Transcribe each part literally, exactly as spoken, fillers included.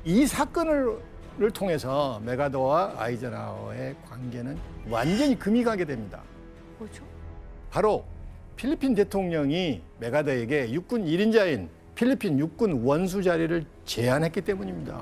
이 사건을 통해서 메가더와 아이젠하워의 관계는 완전히 금이 가게 됩니다. 뭐죠? 바로 필리핀 대통령이 메가더에게 육군 일 인자인 필리핀 육군 원수 자리를 제안했기 때문입니다.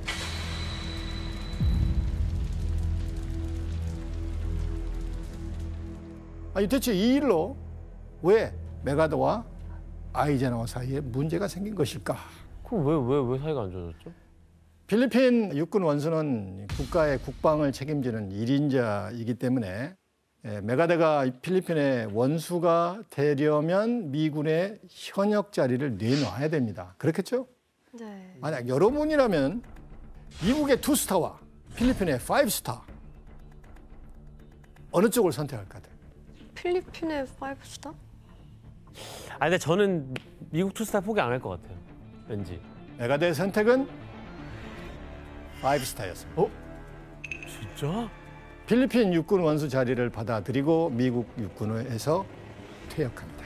아니 대체 이 일로 왜 메가더와 아이젠하워 사이에 문제가 생긴 것일까? 그럼 왜, 왜, 왜 사이가 안 좋아졌죠? 필리핀 육군 원수는 국가의 국방을 책임지는 일 인자이기 때문에 메가더가 필리핀의 원수가 되려면 미군의 현역 자리를 내놔야 됩니다. 그렇겠죠? 네. 만약 여러분이라면 미국의 투스타와 필리핀의 파이브스타 어느 쪽을 선택할 것 같아요? 필리핀의 파이브스타? 아 근데 저는 미국 투스타 포기 안 할 것 같아요. 왠지. 메가더의 선택은 파이브스타였습니다. 어? 진짜? 필리핀 육군 원수 자리를 받아들이고 미국 육군에서 퇴역합니다.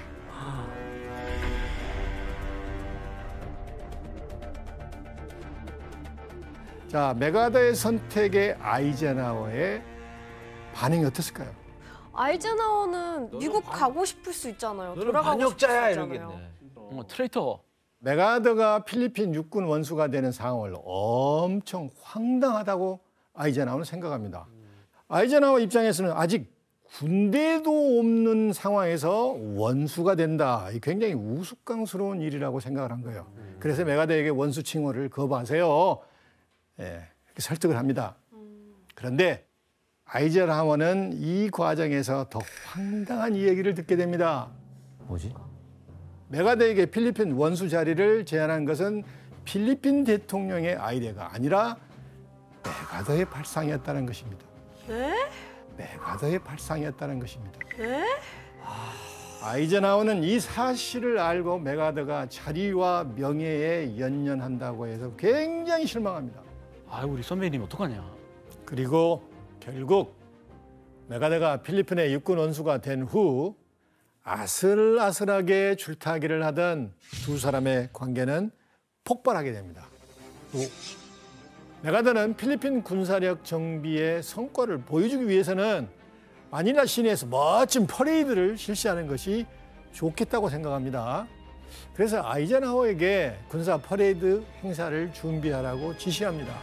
자, 메가더의 선택에 아이젠하워의 반응이 어땠을까요? 아이젠하워는 미국 가고 싶을 수 있잖아요. 너는 돌아가고 반역자야 싶을 수 있잖아요. 이러겠네. 어, 트레이터. 메가더가 필리핀 육군 원수가 되는 상황을 엄청 황당하다고 아이젠하워는 생각합니다. 아이젠하워 입장에서는 아직 군대도 없는 상황에서 원수가 된다. 굉장히 우스꽝스러운 일이라고 생각을 한 거예요. 그래서 메가더에게 원수 칭호를 거부하세요. 예, 이렇게 설득을 합니다. 그런데 아이젠하워는 이 과정에서 더 황당한 이야기를 듣게 됩니다. 뭐지? 메가더에게 필리핀 원수 자리를 제안한 것은 필리핀 대통령의 아이디어가 아니라 메가더의 발상이었다는 것입니다. 네? 메가더의 발상이었다는 것입니다. 네? 아이젠하워는 이 사실을 알고 메가더가 자리와 명예에 연연한다고 해서 굉장히 실망합니다. 아, 우리 선배님 어떡하냐. 그리고 결국 메가더가 필리핀의 육군 원수가 된 후 아슬아슬하게 줄타기를 하던 두 사람의 관계는 폭발하게 됩니다. 또 메가더는 필리핀 군사력 정비의 성과를 보여주기 위해서는 마닐라 시내에서 멋진 퍼레이드를 실시하는 것이 좋겠다고 생각합니다. 그래서 아이젠하워에게 군사 퍼레이드 행사를 준비하라고 지시합니다.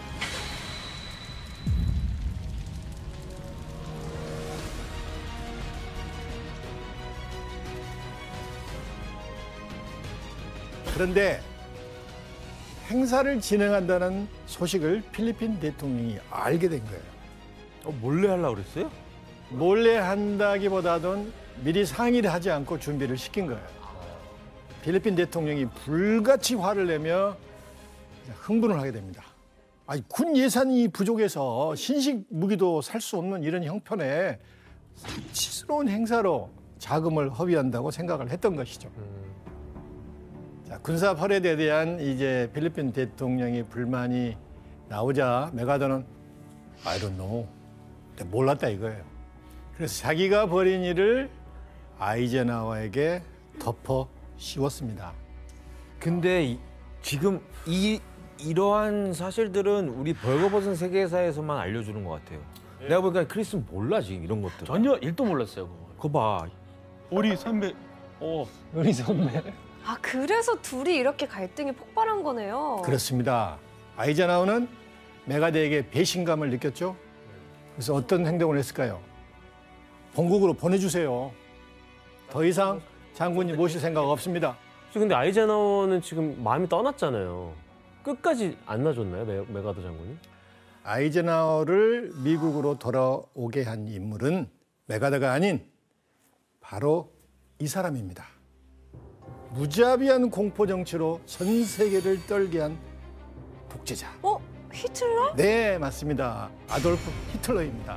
그런데 행사를 진행한다는 소식을 필리핀 대통령이 알게 된 거예요. 어, 몰래 하려고 그랬어요? 몰래 한다기보다는 미리 상의를 하지 않고 준비를 시킨 거예요. 필리핀 대통령이 불같이 화를 내며 흥분을 하게 됩니다. 아니, 군 예산이 부족해서 신식 무기도 살 수 없는 이런 형편에 사치스러운 행사로 자금을 허비한다고 생각을 했던 것이죠. 자, 군사 퍼레이드에 대한 이제 필리핀 대통령의 불만이 나오자 메가더는 I don't know. 몰랐다 이거예요. 그래서 자기가 벌인 일을 아이젠하워에게 덮어 씌웠습니다. 근데 이, 지금 이 이러한 사실들은 우리 벌거벗은 세계사에서만 알려주는 것 같아요. 내가 보니까 크리스는 몰라 지금 이런 것들. 전혀 일도 몰랐어요, 그거. 그거 봐. 우리 선배, 어. 우리 선배. 아, 그래서 둘이 이렇게 갈등이 폭발한 거네요. 그렇습니다. 아이젠하워는 메가더에게 배신감을 느꼈죠. 그래서 어떤 행동을 했을까요? 본국으로 보내주세요. 더 이상 장군님 모실 생각 없습니다. 근데 아이젠하워는 지금 마음이 떠났잖아요. 끝까지 안 놔줬나요, 메, 메가더 장군이? 아이젠하워를 미국으로 돌아오게 한 인물은 메가더가 아닌 바로 이 사람입니다. 무자비한 공포 정치로 전 세계를 떨게 한 독재자. 어? 히틀러? 네, 맞습니다. 아돌프 히틀러입니다.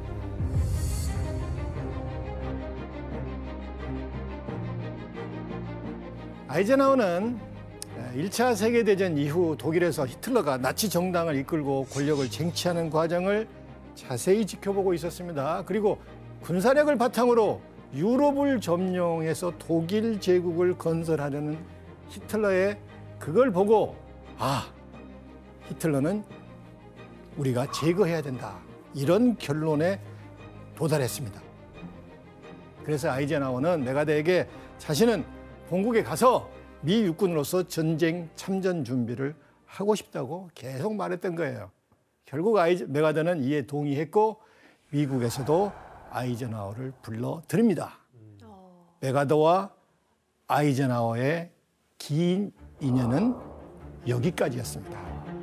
아이젠하워는 일 차 세계대전 이후 독일에서 히틀러가 나치 정당을 이끌고 권력을 쟁취하는 과정을 자세히 지켜보고 있었습니다. 그리고 군사력을 바탕으로 유럽을 점령해서 독일 제국을 건설하려는 히틀러의 그걸 보고 아, 히틀러는 우리가 제거해야 된다. 이런 결론에 도달했습니다. 그래서 아이젠하워는 메가더에게 자신은 본국에 가서 미 육군으로서 전쟁 참전 준비를 하고 싶다고 계속 말했던 거예요. 결국 아이제, 메가더는 이에 동의했고 미국에서도 아이젠하워를 불러들입니다. 어. 메가더와 아이젠하워의 긴 인연은 여기까지였습니다.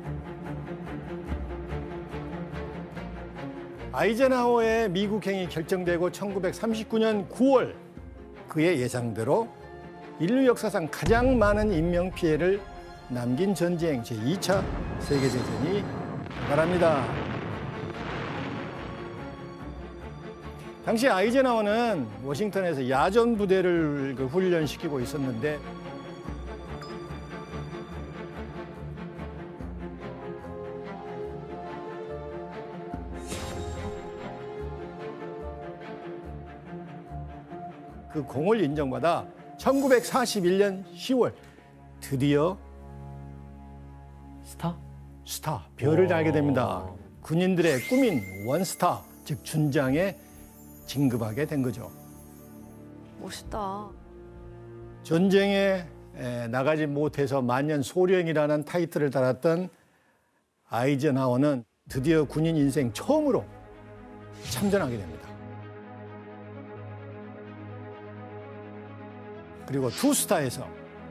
아이젠하워의 미국행이 결정되고 천구백삼십구 년 구월 그의 예상대로 인류 역사상 가장 많은 인명피해를 남긴 전쟁 제이 차 세계대전이 발발합니다. 당시 아이젠하워는 워싱턴에서 야전 부대를 그 훈련시키고 있었는데 그 공을 인정받아 천구백사십일 년 시월 드디어 스타? 스타, 별을 오. 달게 됩니다. 군인들의 꿈인 원스타, 즉 준장에 진급하게 된 거죠. 멋있다. 전쟁에 나가지 못해서 만년 소령이라는 타이틀을 달았던 아이젠하워는 드디어 군인 인생 처음으로 참전하게 됩니다. 그리고 투스타에서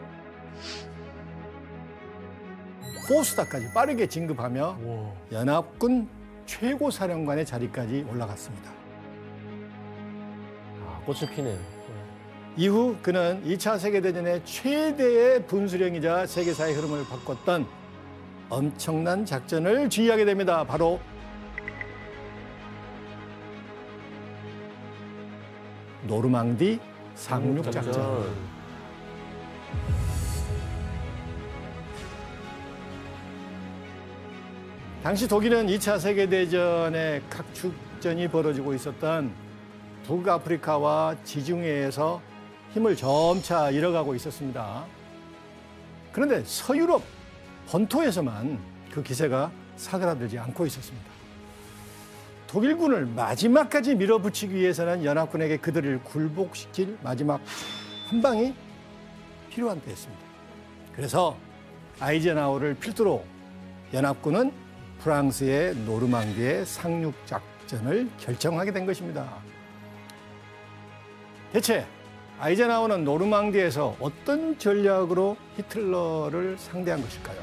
포스타까지 빠르게 진급하며 와. 연합군 최고사령관의 자리까지 올라갔습니다. 아, 꽃을 피네요. 이후 그는 이 차 세계대전의 최대의 분수령이자 세계사의 흐름을 바꿨던 엄청난 작전을 지휘하게 됩니다. 바로 노르망디 상륙작전. 당시 독일은 이 차 세계대전의 각축전이 벌어지고 있었던 북아프리카와 지중해에서 힘을 점차 잃어가고 있었습니다. 그런데 서유럽 본토에서만 그 기세가 사그라들지 않고 있었습니다. 독일군을 마지막까지 밀어붙이기 위해서는 연합군에게 그들을 굴복시킬 마지막 한 방이 필요한 때였습니다. 그래서 아이젠하워를 필두로 연합군은 프랑스의 노르망디의 상륙작전을 결정하게 된 것입니다. 대체 아이젠하워는 노르망디에서 어떤 전략으로 히틀러를 상대한 것일까요?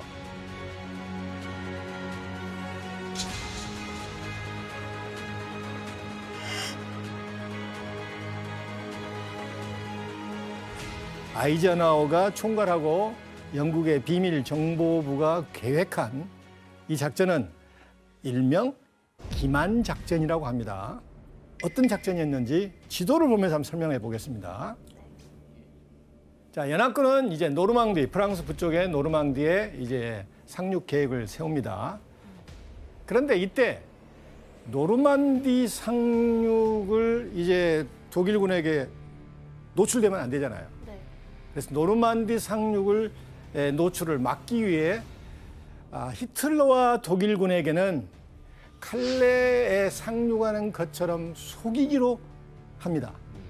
아이젠하워가 총괄하고 영국의 비밀 정보부가 계획한 이 작전은 일명 기만 작전이라고 합니다. 어떤 작전이었는지 지도를 보면서 한번 설명해 보겠습니다. 자, 연합군은 이제 노르망디, 프랑스 북쪽의 노르망디에 이제 상륙 계획을 세웁니다. 그런데 이때 노르망디 상륙을 이제 독일군에게 노출되면 안 되잖아요. 네. 그래서 노르망디 상륙을 노출을 막기 위해 히틀러와 독일군에게는 칼레에 상륙하는 것처럼 속이기로 합니다.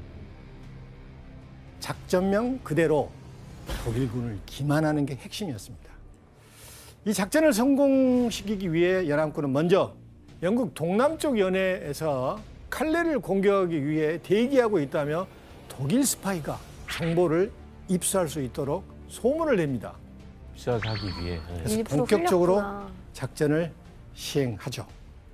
작전명 그대로 독일군을 기만하는 게 핵심이었습니다. 이 작전을 성공시키기 위해 연합군은 먼저 영국 동남쪽 연해에서 칼레를 공격하기 위해 대기하고 있다며 독일 스파이가 정보를 입수할 수 있도록 소문을 냅니다. 시작하기 위해. 네. 그래서 일부러 본격적으로 흘렸구나. 작전을 시행하죠.